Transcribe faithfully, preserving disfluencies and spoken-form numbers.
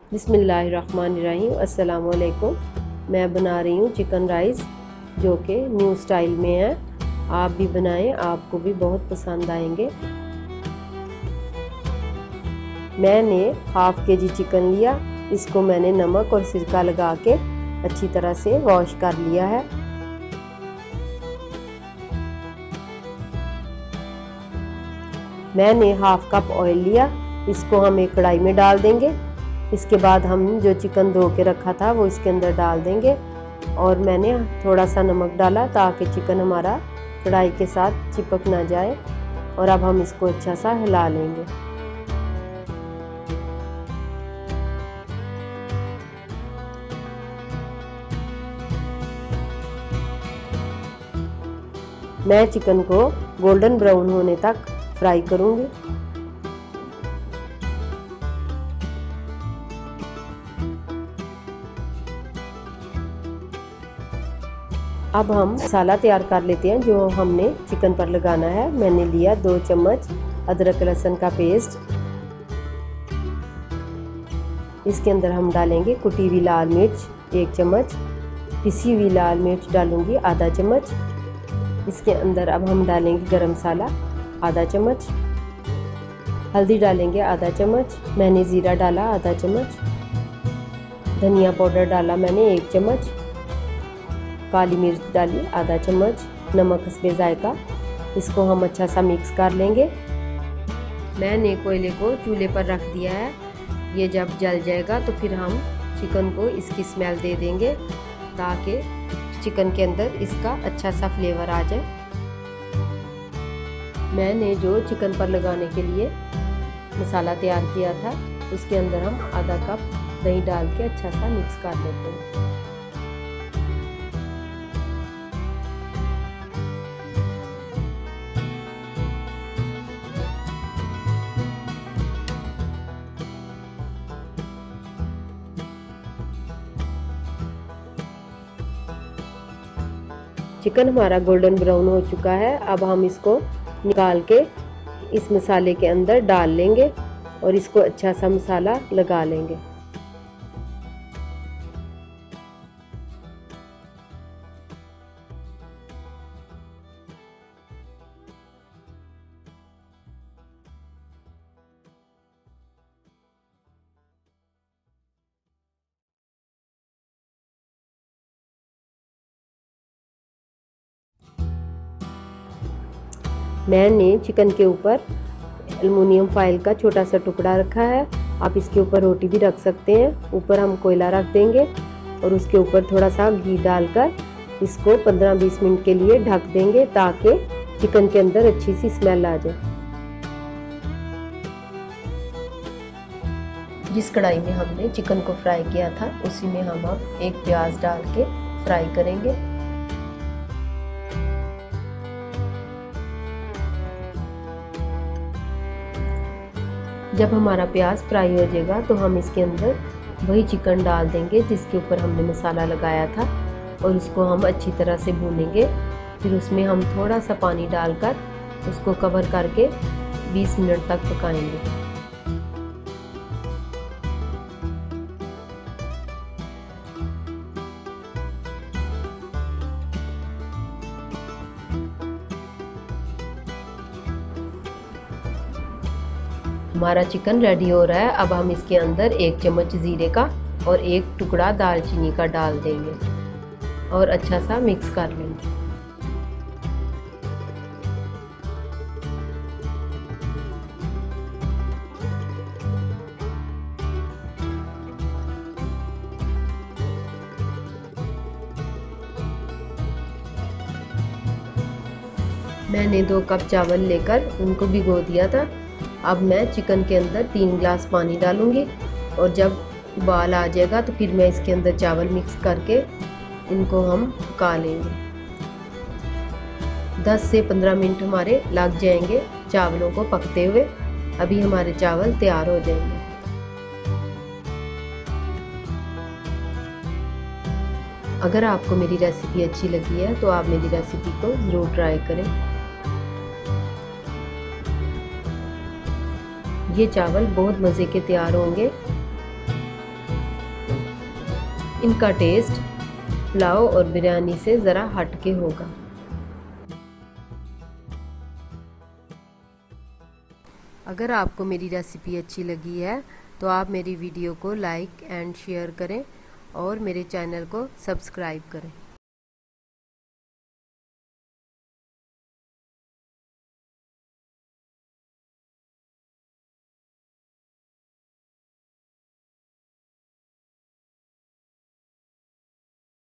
बिस्मिल्लाहिर्रहमानिर्रहीम। अस्सलाम वालेकुम। मैं बना रही हूँ चिकन राइस जो कि न्यू स्टाइल में है। आप भी बनाएं, आपको भी बहुत पसंद आएंगे। मैंने हाफ के जी चिकन लिया। इसको मैंने नमक और सिरका लगा के अच्छी तरह से वॉश कर लिया है। मैंने हाफ कप ऑयल लिया। इसको हम एक कढ़ाई में डाल देंगे। इसके बाद हम जो चिकन धो के रखा था वो इसके अंदर डाल देंगे और मैंने थोड़ा सा नमक डाला ताकि चिकन हमारा कढ़ाई के साथ चिपक ना जाए। और अब हम इसको अच्छा सा हिला लेंगे। मैं चिकन को गोल्डन ब्राउन होने तक फ्राई करूंगी। अब हम मसाला तैयार कर लेते हैं जो हमने चिकन पर लगाना है। मैंने लिया दो चम्मच अदरक लहसुन का पेस्ट। इसके अंदर हम डालेंगे कुटी हुई लाल मिर्च एक चम्मच, पिसी हुई लाल मिर्च डालूंगी आधा चम्मच। इसके अंदर अब हम डालेंगे गरम मसाला आधा चम्मच, हल्दी डालेंगे आधा चम्मच, मैंने ज़ीरा डाला आधा चम्मच, धनिया पाउडर डाला मैंने एक चम्मच, काली मिर्च डाली आधा चम्मच, नमक हस्बे जायका। इसको हम अच्छा सा मिक्स कर लेंगे। मैंने कोयले को चूल्हे पर रख दिया है। ये जब जल जाएगा तो फिर हम चिकन को इसकी स्मेल दे देंगे ताकि चिकन के अंदर इसका अच्छा सा फ्लेवर आ जाए। मैंने जो चिकन पर लगाने के लिए मसाला तैयार किया था उसके अंदर हम आधा कप दही डाल के अच्छा सा मिक्स कर लेते हैं। चिकन हमारा गोल्डन ब्राउन हो चुका है। अब हम इसको निकाल के इस मसाले के अंदर डाल लेंगे और इसको अच्छा सा मसाला लगा लेंगे। मैंने चिकन के ऊपर एल्युमिनियम फॉइल का छोटा सा टुकड़ा रखा है। आप इसके ऊपर रोटी भी रख सकते हैं। ऊपर हम कोयला रख देंगे और उसके ऊपर थोड़ा सा घी डालकर इसको पंद्रह बीस मिनट के लिए ढक देंगे ताकि चिकन के अंदर अच्छी सी स्मेल आ जाए। जिस कढ़ाई में हमने चिकन को फ्राई किया था उसी में हम अब एक प्याज डाल के फ्राई करेंगे। जब हमारा प्याज फ्राई हो जाएगा तो हम इसके अंदर वही चिकन डाल देंगे जिसके ऊपर हमने मसाला लगाया था और उसको हम अच्छी तरह से भूनेंगे। फिर उसमें हम थोड़ा सा पानी डालकर उसको कवर करके बीस मिनट तक पकाएंगे। हमारा चिकन रेडी हो रहा है। अब हम इसके अंदर एक चम्मच ज़ीरे का और एक टुकड़ा दालचीनी का डाल देंगे और अच्छा सा मिक्स कर लेंगे। मैंने दो कप चावल लेकर उनको भिगो दिया था। अब मैं चिकन के अंदर तीन गिलास पानी डालूंगी और जब उबाल आ जाएगा तो फिर मैं इसके अंदर चावल मिक्स करके इनको हम पका लेंगे। दस से पंद्रह मिनट हमारे लग जाएंगे चावलों को पकते हुए। अभी हमारे चावल तैयार हो जाएंगे। अगर आपको मेरी रेसिपी अच्छी लगी है तो आप मेरी रेसिपी को ज़रूर ट्राई करें। ये चावल बहुत मज़े के तैयार होंगे। इनका टेस्ट पुलाव और बिरयानी से ज़रा हटके होगा। अगर आपको मेरी रेसिपी अच्छी लगी है तो आप मेरी वीडियो को लाइक एंड शेयर करें और मेरे चैनल को सब्सक्राइब करें।